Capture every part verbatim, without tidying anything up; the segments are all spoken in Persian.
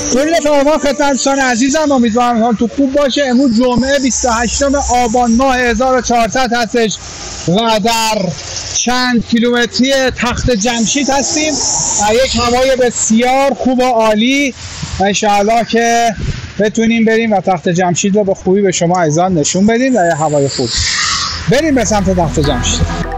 درود فرما خدمت دوستان عزیزم، امیدوارم حالتون خوب باشه. امروز جمعه بیست و هشتم آبان ماه هزار و چهارصد هستش و در چند کیلومتری تخت جمشید هستیم و یک هوای بسیار خوب و عالی. انشاءالله که بتونیم بریم و تخت جمشید رو به خوبی به شما عزیزان نشون بدیم و یه هوای خوب. بریم به سمت تخت جمشید.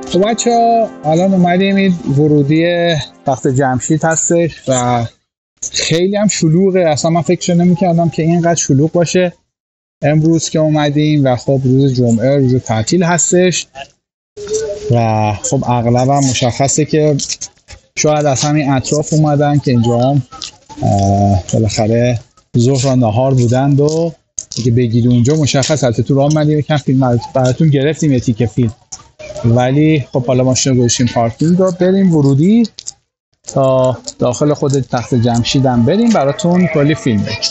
خب بچه ها الان اومدیم این ورودی تخت جمشید هستش و خیلی هم شلوغه. اصلا من فکر نمی کردم که اینقدر شلوغ باشه امروز که اومدیم و خب روز جمعه روز تعطیل هستش و خب اغلب هم مشخصه که شاید از همین اطراف اومدن که اینجا هم بالاخره ظهر و نهار بودند و دیگه بگید اونجا مشخص البته تو راه اومدیم یکم فیلم براتون گرفتیم یه تیکه فیلم، ولی خب حالا ماشین رو گذاشتیم پارکینگ رو بریم ورودی تا داخل خود تخت جمشید هم بریم براتون کلی فیلم بگیم.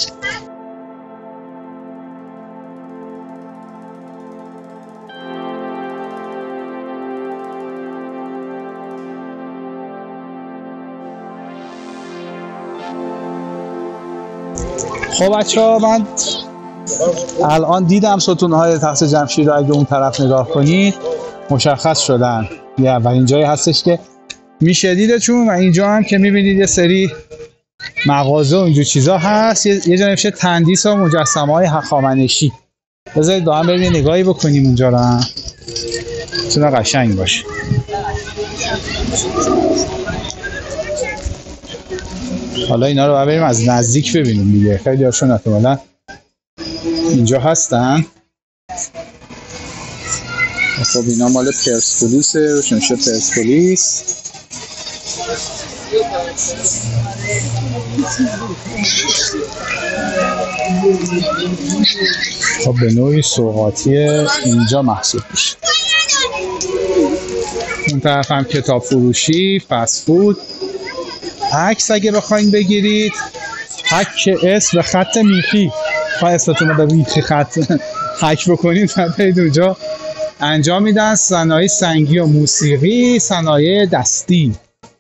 خب بچه ها من الان دیدم ستونهای تخت جمشید رو اگه اون طرف نگاه کنید مشخص شدن. یه اولین جایی هستش که میشه دیدشون و اینجا هم که میبینید یه سری مغازه و اینجور چیزا هست. یه جا نوشته تندیس و مجسمه های هخامنشی. بذارید با هم بریم نگاهی بکنیم اونجا رو هم چون قشنگ باشه. حالا اینا رو بریم از نزدیک ببینیم دیگه. خیلی هاشون احتمالاً اینجا هستن. خب اینا مال پرسپولیسه، روش نوشته پرسپولیس. خب به نوعی سوغاتی اینجا محسوب میشه. اون طرف هم کتاب فروشی، فست فود. عکس اگه بخواین بگیرید حک اس به خط میخی، خواهی اسمتون رو به میخی خط حک بکنید و برید اونجا انجام میدن. صنایع سنگی و موسیقی، صنایع دستی.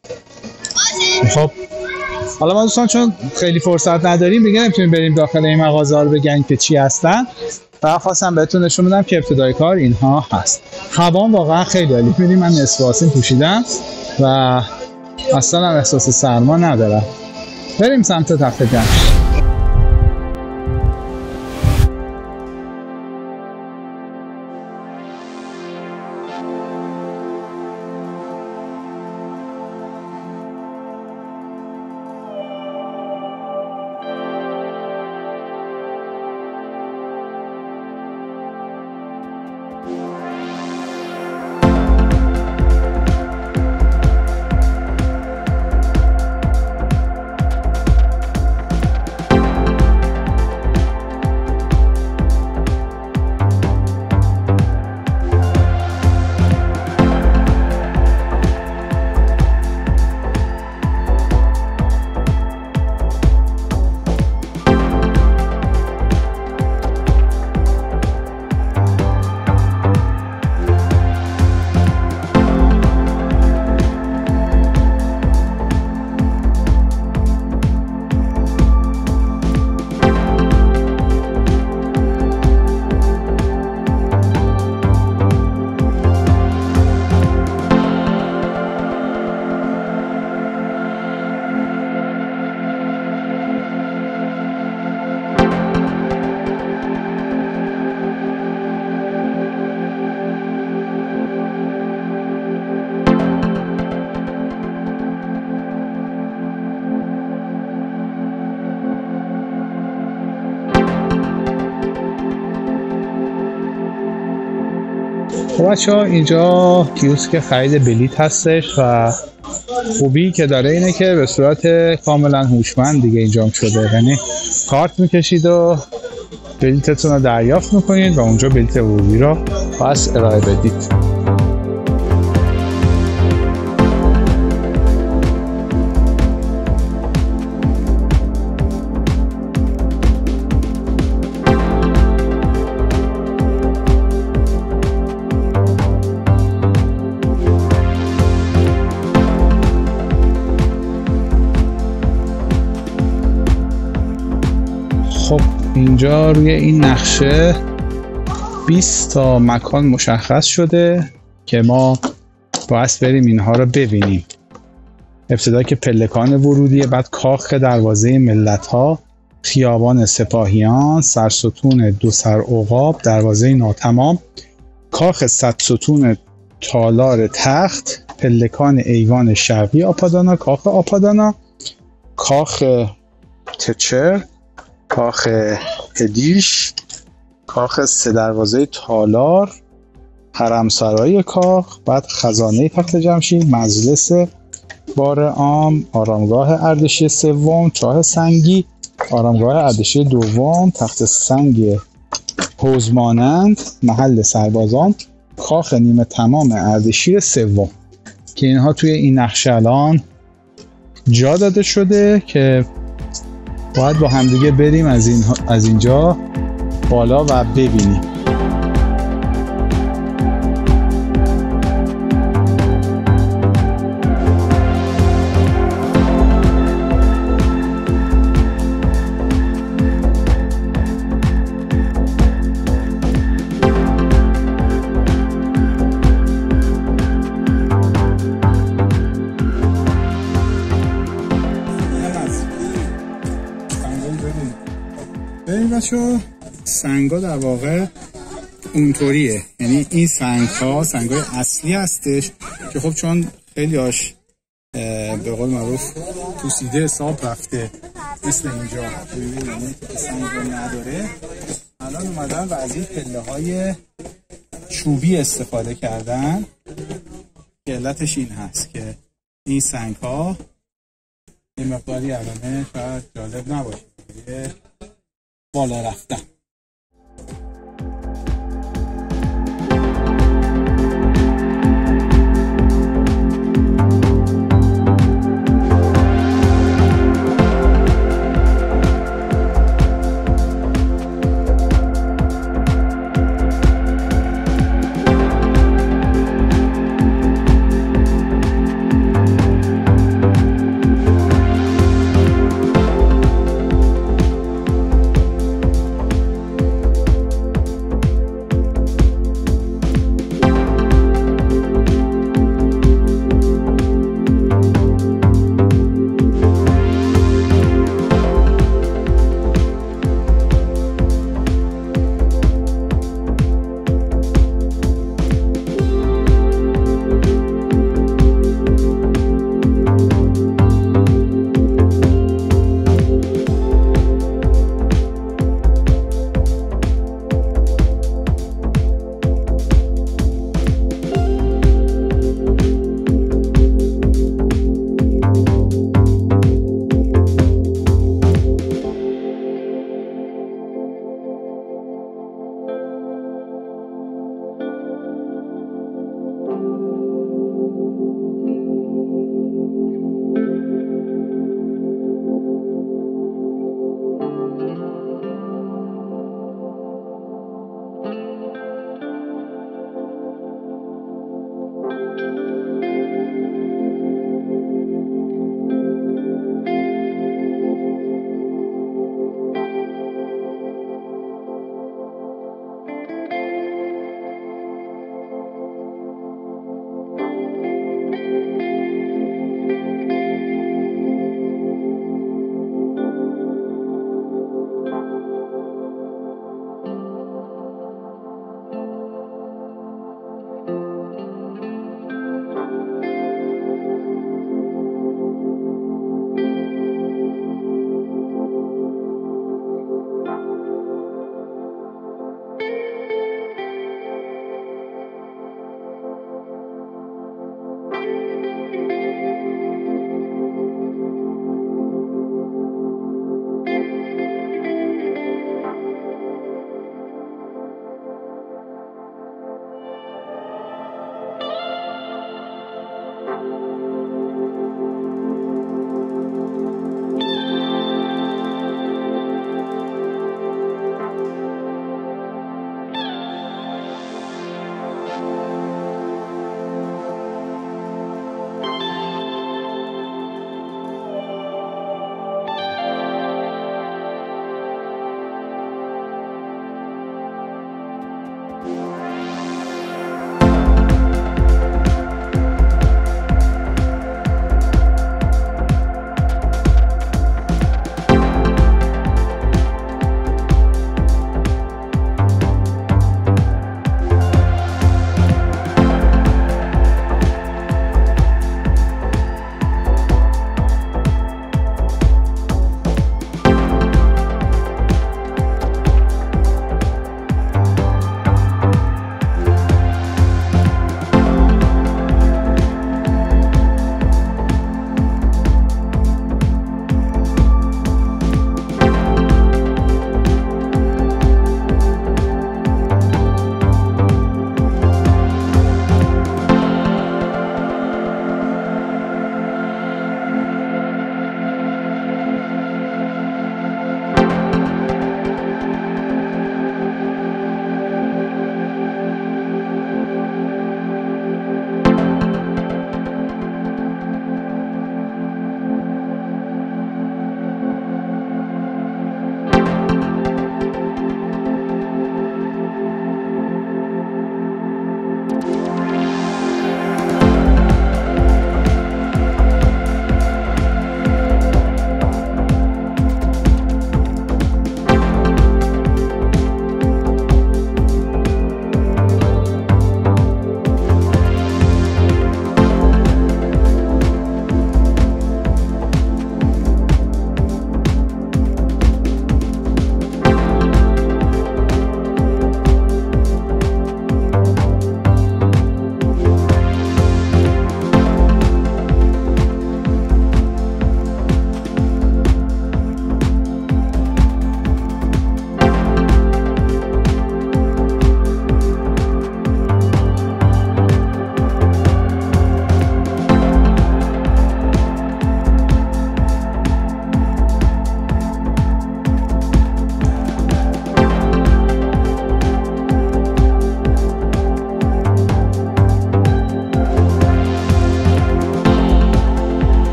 خب حالا ما دوستان چون خیلی فرصت نداریم دیگه نمیتونیم بریم داخل این مغازه رو بگیم که چی هستن و خواستم بهتون نشون بدم که ابتدای کار اینها هست. هوا واقعا خیلی عالی. می‌بینید من نصف آستین پوشیدم و اصلا هم احساس سرما ندارم. بریم سمت تخت جمشید. خب بچه‌ها اینجا کیوسک خرید بلیط هستش و خوبی که داره اینه که به صورت کاملا هوشمند دیگه اینجام شده، یعنی کارت میکشید و بلیطتون رو دریافت میکنید و اونجا بلیط ورودی رو پس ارائه بدید. خب اینجا روی این نقشه بیست تا مکان مشخص شده که ما باید بریم اینها رو ببینیم. ابتدا که پلکان ورودیه، بعد کاخ دروازه ملت‌ها، خیابان سپاهیان، سرستون دو سر عقاب، دروازه ناتمام، کاخ صد ستون تالار تخت، پلکان ایوان شرقی آپادانا، کاخ آپادانا، کاخ تچر، کاخ ادیش، کاخ سه دروازه تالار، حرمسرای کاخ، بعد خزانه تخت جمشید، مجلس بار عام، آرامگاه اردشیر سوم، چاه سنگی، آرامگاه اردشیر دوم، تخت سنگ حوض مانند، محل سربازان، کاخ نیمه تمام اردشیر سوم که اینها توی این نقشه الان جا داده شده که باید با همدیگه بریم از, این از اینجا بالا و ببینیم. ببین بچه، سنگا در واقع اونطوریه، یعنی این سنگ ها سنگ های اصلی هستش که خب چون خیلی هاش به قول معروف پوسیده حساب رفته مثل اینجا یعنی سنگ رو نداره، الان اومدن و از این پله های چوبی استفاده کردن که علتش این هست که این سنگ ها یه مقداری علامه شاید جالب نباشه بالا رفتن.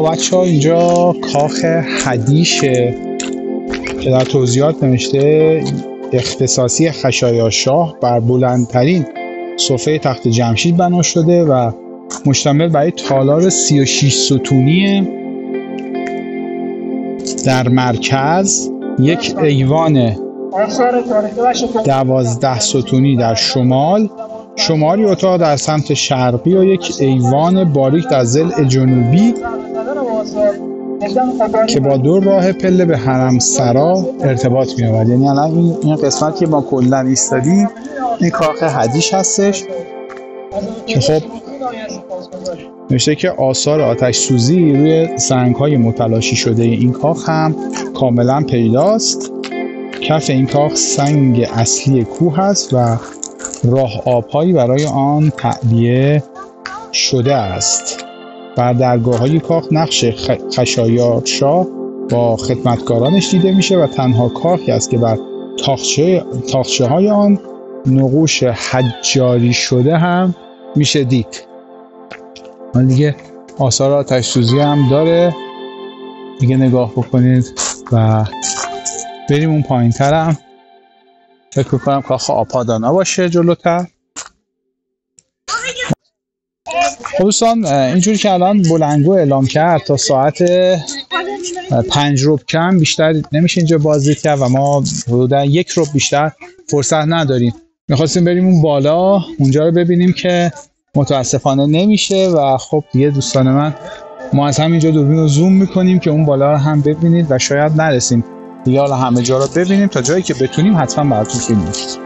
خب بچه ها اینجا کاخ هدیشه که در توضیحات نوشته اختصاصی خشایارشاه بر بلندترین صفحه تخت جمشید بنا شده و مشتمل بر تالار سی و شش ستونی در مرکز، یک ایوان دوازده ستونی در شمال، شمالی اتاق در سمت شرقی و یک ایوان باریک در ضلع جنوبی که با دو راه پله به حرمسرا ارتباط می‌یابد. یعنی الان این این قسمت که ما کلا ایستادیم این کاخ هدیش هستش که خب نوشته که آثار آتش سوزی روی سنگ‌های متلاشی شده این کاخ هم کاملا پیداست. کف این کاخ سنگ اصلی کوه است و راه آب‌هایی برای آن تعبیه شده است. بر درگاه‌های کاخ نقش خشایارشاه با خدمتکارانش دیده میشه و تنها کاخی است که بر تاقچه تاقچه‌های آن نقوش حجاری شده هم میشه دید. حالا دیگه آثار آتش سوزی هم داره دیگه نگاه بکنید و بریم اون پایین‌تر هم فکر کنم کاخ آپادانا باشه جلوتر. خب دوستان اینجوری که الان بلنگو اعلام کرد تا ساعت پنج ربع کم بیشتر نمیشه اینجا بازدید کرد و ما حدودا یک ربع بیشتر فرصت نداریم. میخواستیم بریم اون بالا اونجا رو ببینیم که متاسفانه نمیشه و خب دیگه دوستان من ما از همینجا دوربین رو زوم میکنیم که اون بالا رو هم ببینید و شاید نرسیم دیگه. حالا همه جا رو ببینیم تا جایی که بتونیم حتما براتون فیلم می‌کنیم.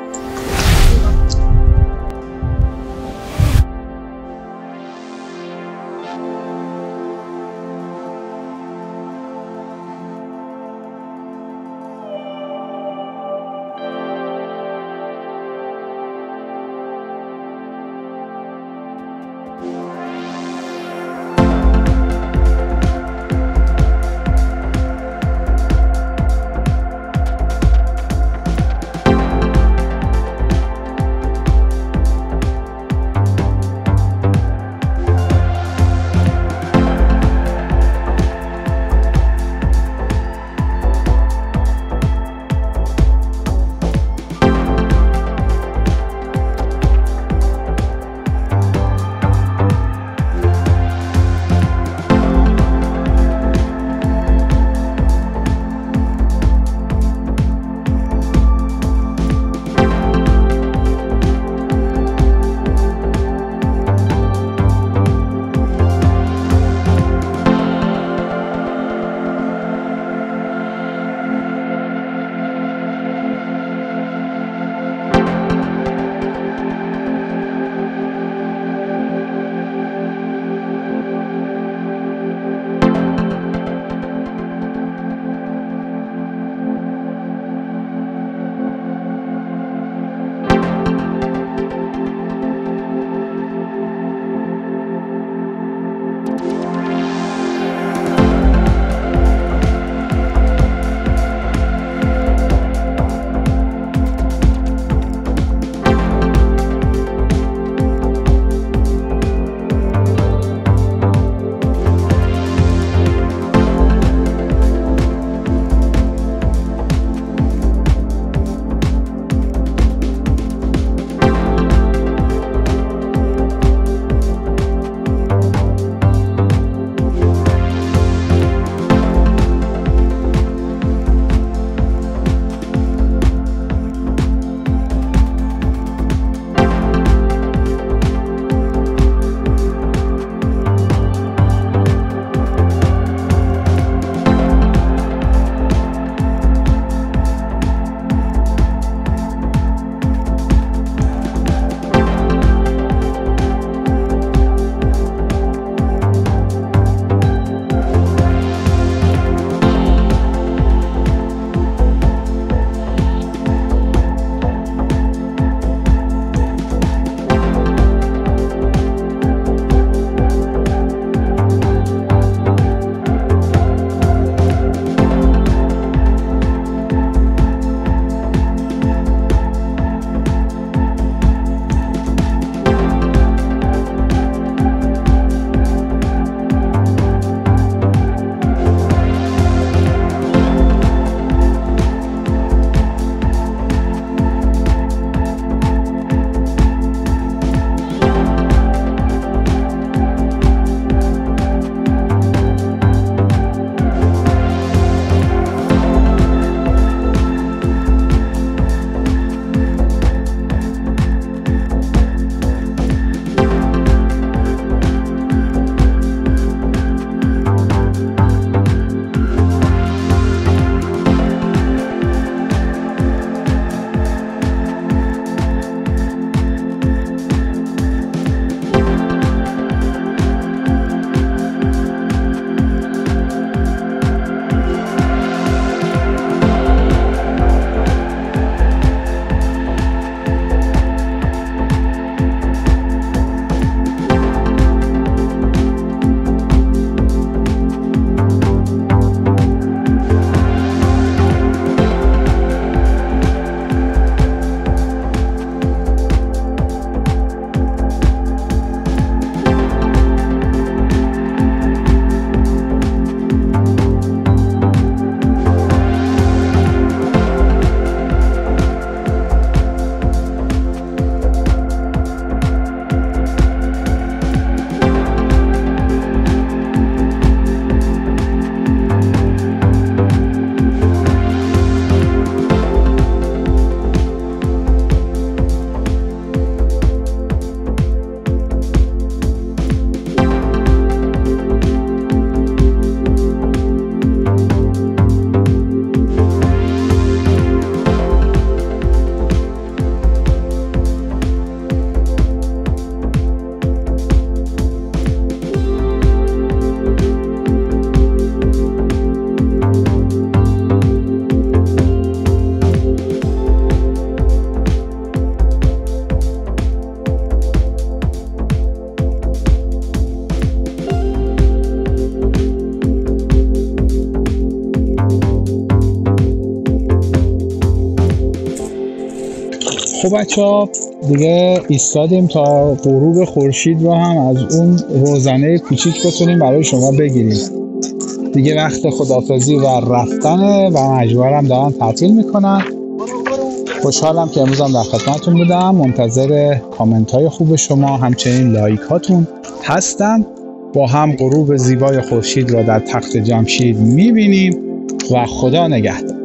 خب بچه ها دیگه ایستادیم تا غروب خورشید رو هم از اون روزنه کوچیک بتونیم برای شما بگیریم. دیگه وقت خداحافظی و رفتنه و مجبورم دارن تعطیل میکنن. خوشحالم که امروز هم در خدمتتون بودم. منتظر کامنت های خوب شما همچنین لایک هاتون هستم. با هم غروب زیبای خورشید را در تخت جمشید میبینیم و خدا نگهدار.